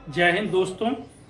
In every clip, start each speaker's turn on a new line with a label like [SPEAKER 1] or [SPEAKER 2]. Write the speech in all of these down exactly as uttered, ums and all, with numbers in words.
[SPEAKER 1] जय हिंद दोस्तों,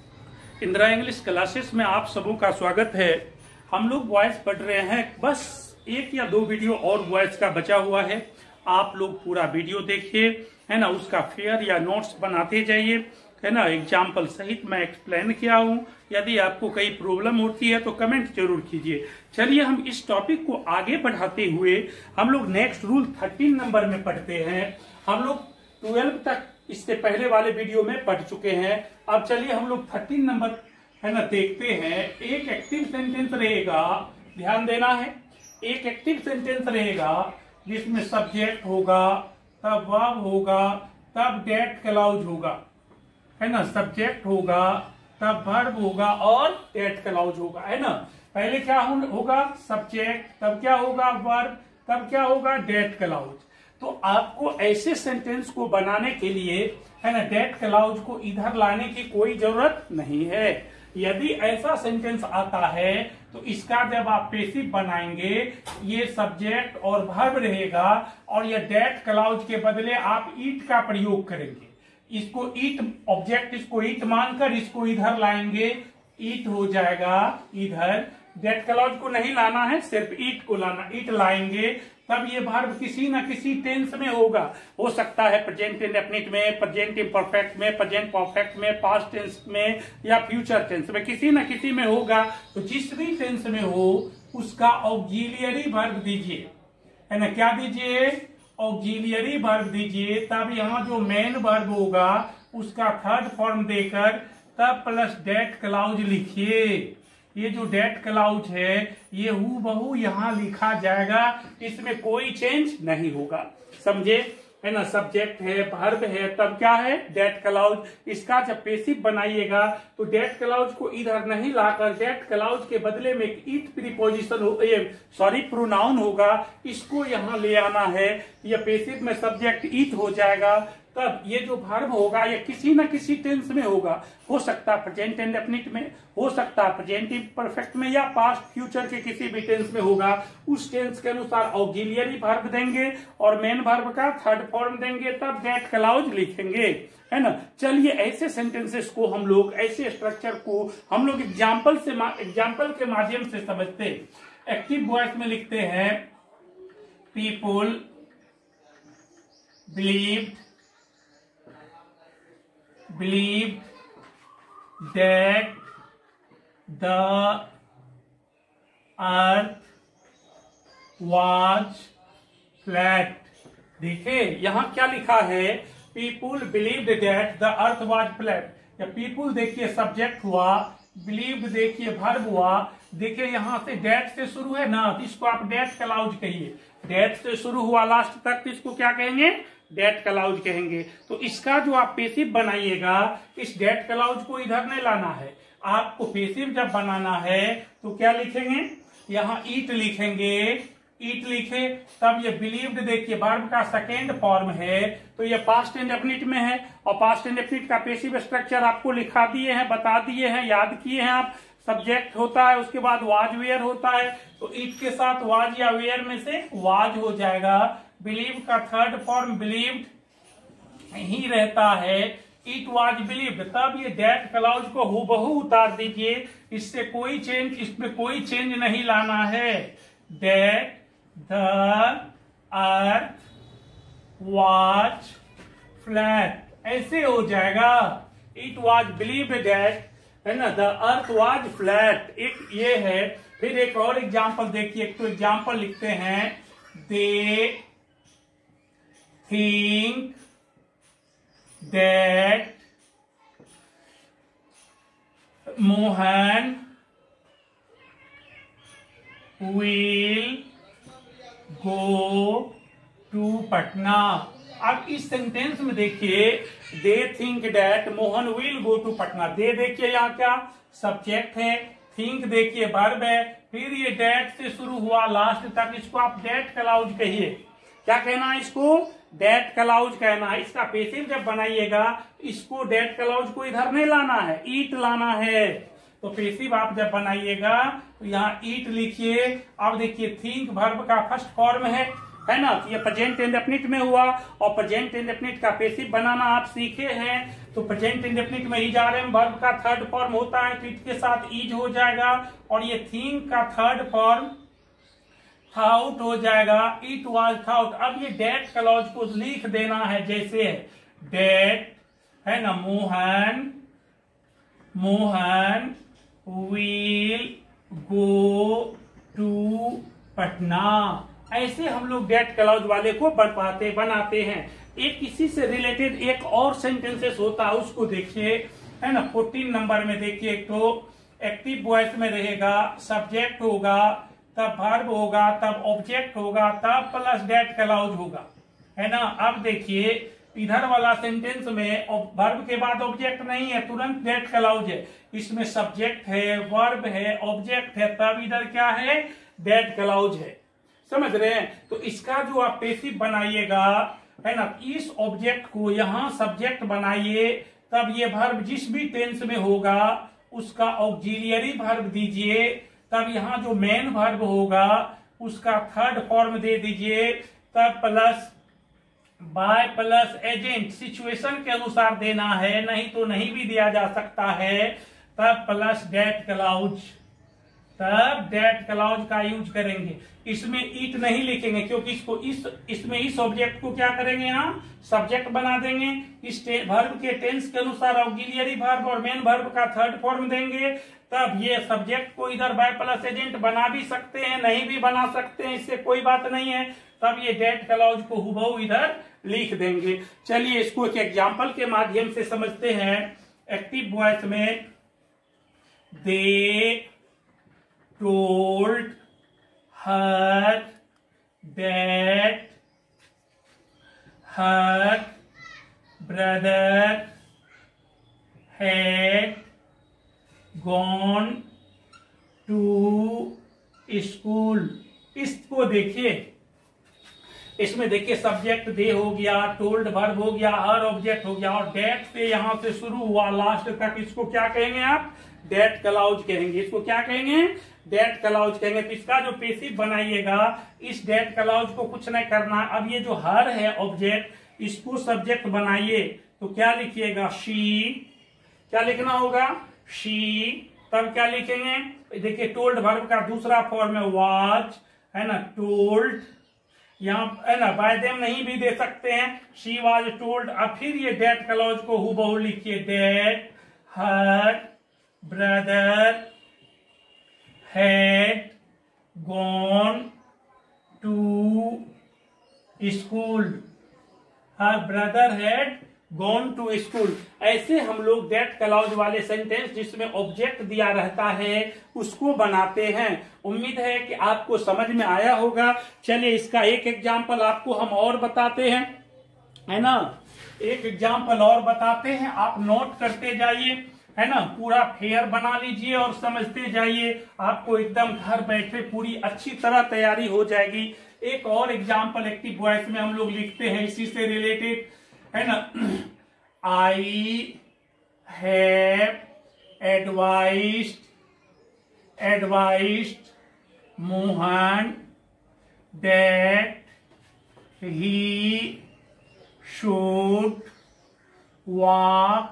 [SPEAKER 1] Indira English classes में आप सबों का स्वागत है। हम लोग वॉइस पढ़ रहे हैं, बस एक या दो वीडियो और वॉइस का बचा हुआ है। आप लोग पूरा वीडियो देखिए, है ना। उसका फेयर या नोट्स बनाते जाइए, है ना। एग्जाम्पल सहित मैं एक्सप्लेन किया हूँ। यदि आपको कोई प्रॉब्लम होती है तो कमेंट जरूर कीजिए। चलिए हम इस टॉपिक को आगे बढ़ाते हुए हम लोग नेक्स्ट रूल थर्टीन नंबर में पढ़ते हैं। हम लोग ट्वेल्व तक इससे पहले वाले वीडियो में पढ़ चुके हैं। अब चलिए हम लोग थर्टीन नंबर है ना देखते हैं। एक एक्टिव सेंटेंस रहेगा, ध्यान देना है। एक एक्टिव सेंटेंस रहेगा जिसमें सब्जेक्ट होगा, तब वर्ब होगा, तब डेट क्लॉज होगा, है ना। सब्जेक्ट होगा, तब वर्ब होगा और डेट क्लॉज होगा, है ना। पहले क्या होगा? सब्जेक्ट, तब क्या होगा? वर्ब, तब क्या होगा? That clause. तो आपको ऐसे सेंटेंस को बनाने के लिए, है ना, डेट क्लॉज को इधर लाने की कोई जरूरत नहीं है। यदि ऐसा सेंटेंस आता है तो इसका जब आप पेसिव बनाएंगे, ये सब्जेक्ट और वर्ब रहेगा और ये डेट क्लॉज के बदले आप ईट का प्रयोग करेंगे। इसको ईट ऑब्जेक्ट, इसको ईट मानकर इसको इधर लाएंगे, ईट हो जाएगा इधर। डेट क्लॉज को नहीं लाना है, सिर्फ ईट को लाना। ईट लाएंगे तब ये वर्ब किसी ना किसी टेंस में होगा। हो सकता है प्रेजेंट इंडेफिनिट में, प्रेजेंट इम्परफेक्ट में, प्रेजेंट परफेक्ट में, पास्ट टेंस में या फ्यूचर टेंस में, किसी ना किसी में होगा। तो जिस भी टेंस में हो उसका ऑक्सिलियरी वर्ब दीजिए, है ना। क्या दीजिए? ऑक्सिलियरी वर्ब दीजिए। तब यहाँ जो मेन वर्ब होगा उसका थर्ड फॉर्म देकर तब प्लस डेट क्लॉज लिखिए। ये जो डेट क्लॉज है ये हु बहू यहाँ लिखा जाएगा, इसमें कोई चेंज नहीं होगा, समझे, है ना। सब्जेक्ट है, वर्ब है, तब क्या है? That clause. इसका जब पेसिव बनाइएगा तो डेट क्लॉज को इधर नहीं लाकर डेट क्लॉज के बदले में एक ईट प्रीपोजिशन हो, ये सॉरी प्रोनाउन होगा, इसको यहाँ ले आना है। ये पेसिव में सब्जेक्ट ईट हो जाएगा। तब ये जो वर्ब होगा ये किसी न किसी टेंस में होगा। हो सकता है प्रेजेंट इंडेफिनिट में, हो सकता है प्रेजेंट इम्परफेक्ट में या पास्ट फ्यूचर के किसी भी टेंस में होगा। उस टेंस के अनुसार ऑक्सिलियरी वर्ब देंगे और मेन वर्ब का थर्ड फॉर्म देंगे, तब डेट क्लॉज लिखेंगे, है ना। चलिए ऐसे सेंटेंसेस को हम लोग, ऐसे स्ट्रक्चर को हम लोग एग्जाम्पल से एग्जाम्पल के माध्यम से समझते हैं। एक्टिव वॉइस में लिखते हैं, people believed believed that the earth was flat। देखिए यहां क्या लिखा है? people believed that the earth was flat। या people देखिए सब्जेक्ट हुआ, believed देखिए वर्ब हुआ। देखिए यहां से डेट से शुरू है ना, तो इसको आप डेट क्लॉज कहिए। डेट से शुरू हुआ लास्ट तक, तो इसको क्या कहेंगे? डेट क्लॉज कहेंगे। तो इसका जो आप पेसिव बनाइएगा, इस डेट क्लॉज को इधर नहीं लाना है। आपको पेसिव जब बनाना है तो क्या लिखेंगे? यहाँ ईट लिखेंगे। ईट लिखे तब ये बिलीव्ड देखिए वर्ब का सेकेंड फॉर्म है, तो ये पास्ट इंडेफिनिट में है और पास्ट इंडेफिनिट का पेसिव स्ट्रक्चर आपको लिखा दिए हैं, बता दिए हैं, याद किए हैं आप। सब्जेक्ट होता है, उसके बाद वाज वेयर होता है, तो ईट के साथ वाज या वेयर में से वाज हो जाएगा। बिलीव का थर्ड फॉर्म बिलीव्ड ही रहता है, इट वाज बिलीव्ड। तब ये डेट क्लॉज को हूबहू उतार दीजिए, इससे कोई चेंज, इसमें कोई चेंज नहीं लाना है। That the earth was flat, ऐसे हो जाएगा। इट वाज बिलीव्ड डेट, है ना, द अर्थ वाज फ्लैट। एक ये है। फिर एक और एग्जाम्पल देखिए, एक तो एग्जाम्पल लिखते हैं, दे think that Mohan will go to Patna। अब इस सेंटेंस में देखिए, they think that Mohan will go to Patna. They देखिए यहाँ क्या सब्जेक्ट है, थिंक देखिए वर्ब है, फिर ये डेट से शुरू हुआ लास्ट तक, इसको आप डेट क्लॉज कहिए। क्या कहना है इसको? डेट क्लॉज कहना है। इसका पेसिव जब बनाइएगा, इसको डेट क्लॉज को इधर नहीं लाना है, ईट लाना है। तो पेसिव आप जब बनाइएगा तो यहाँ ईट लिखिए। अब देखिए थिंक वर्ब का फर्स्ट फॉर्म है, है ना। तो ये प्रेजेंट इंडेफिनिट में हुआ, और प्रेजेंट इंडेफिनिट का पैसिव बनाना आप सीखे हैं। तो प्रेजेंट इंडेफिनिट में इज आर एम वर्ब का थर्ड फॉर्म होता है, तो इसके साथ इज हो जाएगा, और ये थिंक का थर्ड फॉर्म थाउट हो जाएगा, इट वाज थाउट। अब ये डेट क्लॉज को लिख देना है, जैसे डेट है ना, Mohan Mohan will go to Patna. ऐसे हम लोग डेट क्लॉज वाले को बनवाते बनाते हैं। एक इसी से रिलेटेड एक और सेंटेंसेस होता है, उसको देखिए, है ना। फोर्टीन नंबर में देखिए, एक तो एक्टिव वॉइस में रहेगा, सब्जेक्ट होगा, तब वर्ब होगा, तब ऑब्जेक्ट होगा, तब प्लस डेट क्लॉज होगा, है ना। अब देखिए इधर वाला सेंटेंस में वर्ब के बाद ऑब्जेक्ट नहीं है, तुरंत डेट क्लॉज है। इसमें सब्जेक्ट है, वर्ब है, ऑब्जेक्ट है, तब इधर क्या है, डेट क्लॉज है। समझ रहे हैं। तो इसका जो आप पैसिव बनाइएगा, है ना, इस ऑब्जेक्ट को यहां सब्जेक्ट बनाइए, तब ये वर्ब जिस भी टेंस में होगा उसका ऑक्सिलियरी वर्ब दीजिए, तब यहाँ जो मेन वर्ब होगा उसका थर्ड फॉर्म दे दीजिए, तब plus by plus agent, situation के अनुसार देना है, नहीं तो नहीं भी दिया जा सकता है, तब प्लस डेट क्लॉज, तब डेट क्लॉज का यूज करेंगे। इसमें इट नहीं लिखेंगे, क्योंकि इसको इस इसमें इस ऑब्जेक्ट को क्या करेंगे, हम सब्जेक्ट बना देंगे। इस वर्ब के टेंस के अनुसार ऑक्सिलियरी वर्ब और मेन वर्ब का थर्ड फॉर्म देंगे, तब ये सब्जेक्ट को इधर बाय प्लस एजेंट बना भी सकते हैं, नहीं भी बना सकते हैं, इससे कोई बात नहीं है। तब ये डेट क्लॉज को हुबहू इधर लिख देंगे। चलिए इसको एक एग्जाम्पल के माध्यम से समझते हैं। एक्टिव वॉइस में they told her that her brother had gone to school. इसको देखिए, इसमें देखिए सब्जेक्ट दे हो गया, टोल्ड वर्ब हो गया, हर ऑब्जेक्ट हो गया, और डेट से यहां से शुरू हुआ लास्ट तक, इसको क्या कहेंगे आप, डेट क्लॉज कहेंगे। इसको क्या कहेंगे, डेट क्लॉज कहेंगे। तो इसका जो पैसिव बनाइएगा, इस डेट क्लॉज को कुछ नहीं करना। अब ये जो हर है ऑब्जेक्ट, इसको सब्जेक्ट बनाइए, तो क्या लिखिएगा, शी, क्या लिखना होगा, शी। तब क्या लिखेंगे, देखिए टोल्ड वर्ब का दूसरा फॉर्म है वाज, है ना, टोल्ड, यहाँ है ना, बाय देम नहीं भी दे सकते हैं, शी वाज टोल्ड। अब फिर ये डेट क्लॉज को हुबहू लिखिए, that her brother had gone to school, her brother had gone to school. ऐसे हम लोग डेट क्लॉज वाले सेंटेंस जिसमें ऑब्जेक्ट दिया रहता है उसको बनाते हैं। उम्मीद है कि आपको समझ में आया होगा। चलिए इसका एक एग्जाम्पल आपको हम और बताते हैं, है ना, एक एग्जाम्पल और बताते हैं, आप नोट करते जाइए, है ना, पूरा फेयर बना लीजिए और समझते जाइए, आपको एकदम घर बैठे पूरी अच्छी तरह तैयारी हो जाएगी। एक और एग्जाम्पल एक्टिव वॉइस में हम लोग लिखते हैं इसी से रिलेटेड, है ना, I have advised advised Mohan that he should walk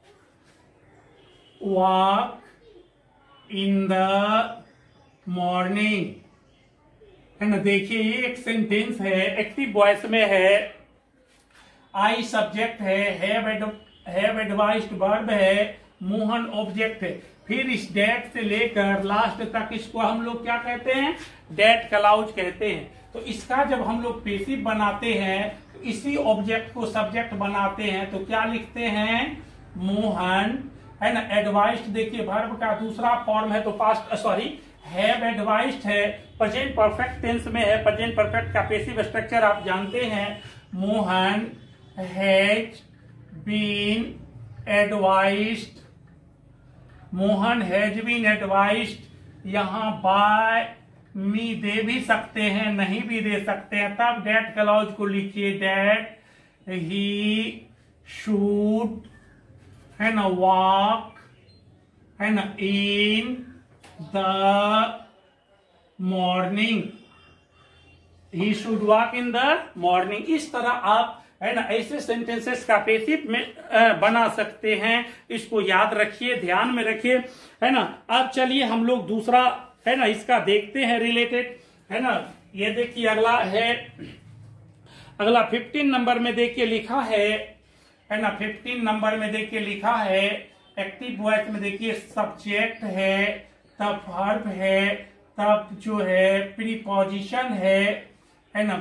[SPEAKER 1] walk in the morning, है ना। देखिए ये एक सेंटेंस है, एक्टिव वॉइस में है, आई सब्जेक्ट है, हैव एडवाइस्ड वर्ब है, मोहन ऑब्जेक्ट है, फिर इस डेट से लेकर लास्ट तक इसको हम लोग क्या कहते हैं, डेट क्लॉज कहते हैं। तो इसका जब हम लोग पैसिव बनाते हैं, तो इसी ऑब्जेक्ट को सब्जेक्ट बनाते हैं, तो क्या लिखते हैं, मोहन, है ना। एडवाइस्ड देखिए वर्ब का दूसरा फॉर्म है, तो पास्ट सॉरी हैव एडवाइस्ड है, प्रेजेंट परफेक्ट टेंस में है, प्रेजेंट परफेक्ट का पैसिव स्ट्रक्चर आप जानते हैं, Mohan has been advised, Mohan has been advised. यहां बाय मी दे भी सकते हैं, नहीं भी दे सकते हैं, तब डेट क्लॉज को लिखिए, डेट ही शुड, है ना, वॉक, है ना, in the morning, he should walk in the morning. इस तरह आप है ना ऐसे सेंटेंसेस का पैसिव में बना सकते हैं। इसको याद रखिए, ध्यान में रखिए, है ना। अब चलिए हम लोग दूसरा है ना इसका देखते हैं रिलेटेड, है ना। ये देखिए अगला है, अगला फिफ्टीन नंबर में देखिए लिखा है है ना फिफ्टीन नंबर में देखिए लिखा है एक्टिव वॉइस में देखिए सब्जेक्ट है, तब वर्ब है, तब जो है प्रीपोजिशन है है ना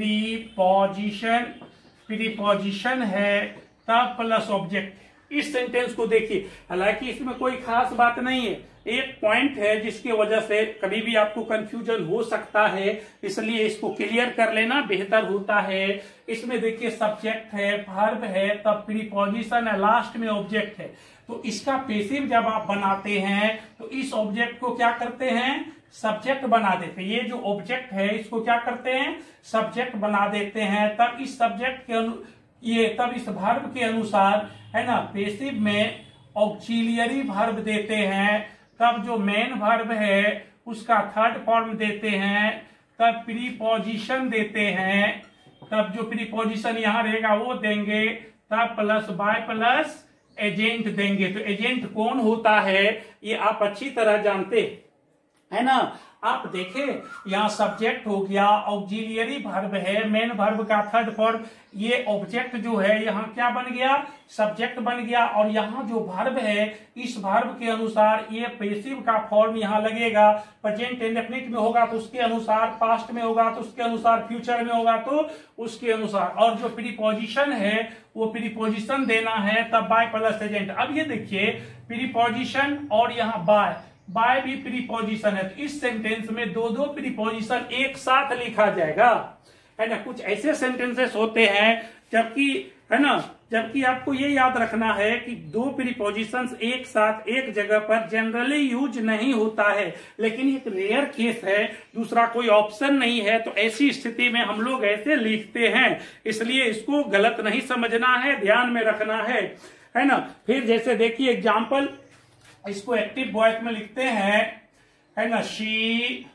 [SPEAKER 1] प्रीपोजिशन प्रीपोजिशन है, तब प्लस ऑब्जेक्ट। इस सेंटेंस को देखिए, हालांकि इसमें कोई खास बात नहीं है, एक पॉइंट है जिसकी वजह से कभी भी आपको कंफ्यूजन हो सकता है, इसलिए इसको क्लियर कर लेना बेहतर होता है। इसमें देखिए सब्जेक्ट है, वर्ब है, तब प्रीपोजिशन है, लास्ट में ऑब्जेक्ट है। तो इसका पैसिव जब आप बनाते हैं तो इस ऑब्जेक्ट को क्या करते हैं, सब्जेक्ट बना देते हैं। ये जो ऑब्जेक्ट है इसको क्या करते हैं, सब्जेक्ट बना देते हैं। तब इस सब्जेक्ट के अनु ये तब इस वर्ब के अनुसार है ना पैसिव में ऑक्सिलियरी वर्ब देते हैं। तब जो मेन वर्ब है उसका थर्ड फॉर्म देते हैं, तब प्रीपोजिशन देते हैं, तब जो प्रीपोजिशन यहाँ रहेगा वो देंगे, तब प्लस बाय प्लस एजेंट देंगे। तो एजेंट कौन होता है ये आप अच्छी तरह जानते है ना। आप देखें यहाँ सब्जेक्ट हो गया, ऑक्सिलियरी वर्ब है, मेन वर्ब का थर्ड फॉर्म, ये ऑब्जेक्ट जो है यहाँ क्या बन गया, सब्जेक्ट बन गया। और यहाँ जो वर्ब है इस वर्ब के अनुसार ये पैसिव का फॉर्म यहाँ लगेगा। प्रेजेंट इंडेफिनिट में होगा तो उसके अनुसार, पास्ट में होगा तो उसके अनुसार, फ्यूचर में होगा तो उसके अनुसार। और जो प्रीपोजिशन है वो प्रीपोजिशन देना है, तब बाय प्लस एजेंट। अब ये देखिए प्रीपोजिशन और यहाँ बाय, बाय भी प्रीपोजिशन है, तो इस सेंटेंस में दो दो प्रीपोजिशन एक साथ लिखा जाएगा, है ना। कुछ ऐसे सेंटेंसेस होते हैं जबकि है ना जबकि आपको ये याद रखना है कि दो प्रीपोजिशंस एक साथ एक जगह पर जनरली यूज नहीं होता है, लेकिन एक रेयर केस है, दूसरा कोई ऑप्शन नहीं है, तो ऐसी स्थिति में हम लोग ऐसे लिखते हैं। इसलिए इसको गलत नहीं समझना है, ध्यान में रखना है, है ना। फिर जैसे देखिए एग्जाम्पल, इसको एक्टिव वॉइस में लिखते हैं, है ना। She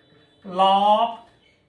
[SPEAKER 1] laughed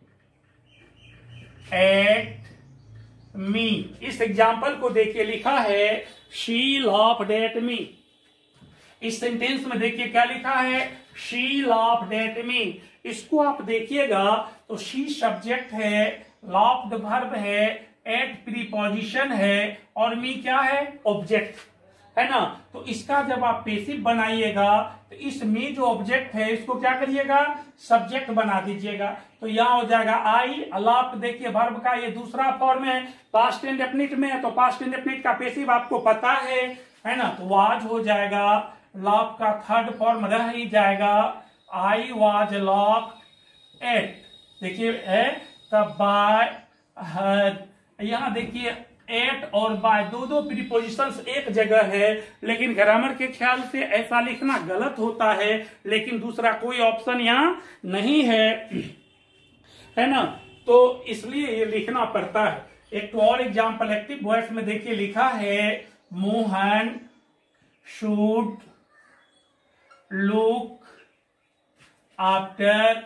[SPEAKER 1] at me. इस एग्जाम्पल को देखिए लिखा है शी लॉफ्ड एट मी। इस सेंटेंस में देखिए क्या लिखा है, शी लॉफ्ड एट मी। इसको आप देखिएगा तो शी सब्जेक्ट है, लॉफ्ड वर्ब है, एट प्रीपोजिशन है और मी क्या है, ऑब्जेक्ट, है ना। तो इसका जब आप पैसिव बनाइएगा तो इस में जो ऑब्जेक्ट है इसको क्या करिएगा, सब्जेक्ट बना दीजिएगा। तो यहां हो जाएगा आई। लॉफ्ड देखिए वर्ब का ये दूसरा फॉर्म है, पास्ट इंडेफिनिट में है, तो पास्ट इंडेफिनिट का पैसिव आपको पता है, है ना। तो वाज हो जाएगा, लॉफ्ड का थर्ड फॉर्म रह ही जाएगा, आई वाज लॉफ्ड एट। देखिए है, तब बाय हर, यहां देखिए एट और बाय दो दो प्रीपोजिशंस एक जगह है, लेकिन ग्रामर के ख्याल से ऐसा लिखना गलत होता है, लेकिन दूसरा कोई ऑप्शन यहाँ नहीं है, है ना। तो इसलिए ये लिखना पड़ता है। एक तो और एग्जाम्पल एक्टिव वॉइस में देखिए लिखा है Mohan should look after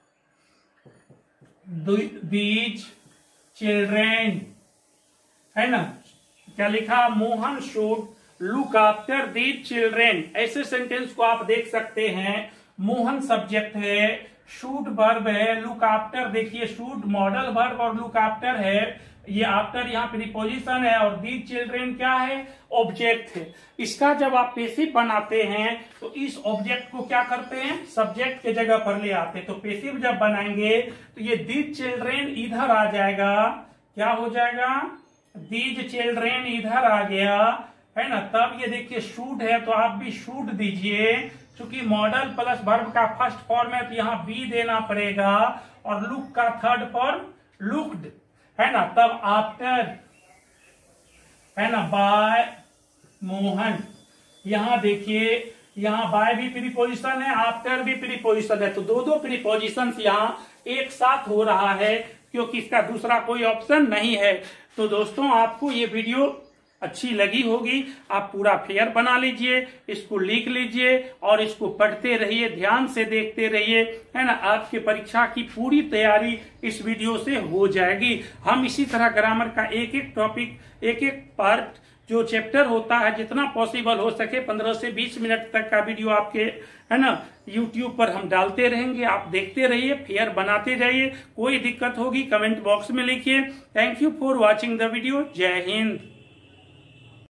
[SPEAKER 1] these children, है ना। क्या लिखा, Mohan should look after these children. ऐसे सेंटेंस को आप देख सकते हैं। मोहन सब्जेक्ट है, शूड वर्ब है, लुक आफ्टर देखिए शूड मॉडल वर्ब और लुक आफ्टर है, ये आफ्टर यहाँ प्रीपोजिशन है, और दीज चिल्ड्रेन क्या है, ऑब्जेक्ट है। इसका जब आप पैसिव बनाते हैं तो इस ऑब्जेक्ट को क्या करते हैं, सब्जेक्ट के जगह पर ले आते हैं। तो पैसिव जब बनाएंगे तो ये दीज चिल्ड्रेन इधर आ जाएगा, क्या हो जाएगा, दीज चिल्ड्रेन इधर आ गया, है ना। तब ये देखिए शूड है तो आप भी शूड दीजिए, क्योंकि मॉडल प्लस वर्ब का फर्स्ट फॉर्म है तो यहाँ बी देना पड़ेगा, और लुक का थर्ड फॉर्म लुक्ड, है ना। तब आफ्टर, है ना, बाय मोहन। यहाँ देखिए यहाँ बाय भी प्रीपोजिशन है, आफ्टर भी प्रीपोजिशन है, तो दो दो प्रीपोजिशन यहाँ एक साथ हो रहा है, क्योंकि इसका दूसरा कोई ऑप्शन नहीं है। तो दोस्तों आपको ये वीडियो अच्छी लगी होगी, आप पूरा फेयर बना लीजिए, इसको लिख लीजिए और इसको पढ़ते रहिए, ध्यान से देखते रहिए, है ना। आपके परीक्षा की पूरी तैयारी इस वीडियो से हो जाएगी। हम इसी तरह ग्रामर का एक एक टॉपिक, एक एक पार्ट जो चैप्टर होता है, जितना पॉसिबल हो सके पंद्रह से बीस मिनट तक का वीडियो आपके, है ना, यूट्यूब पर हम डालते रहेंगे। आप देखते रहिए, फेयर बनाते जाइए। कोई दिक्कत होगी कमेंट बॉक्स में लिखिए। Thank you for watching the video. जय हिंद।